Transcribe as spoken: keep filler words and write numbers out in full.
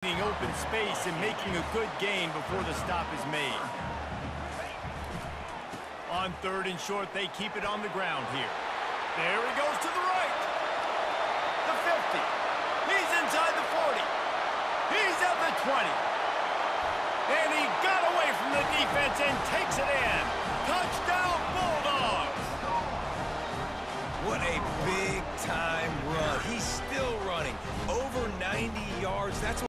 gaining open space and making a good gain before the stop is made. On third and short, they keep it on the ground here. There he goes to the right. The fifty. He's inside the forty. He's at the twenty. And he got away from the defense and takes it in. Touchdown, Bulldogs!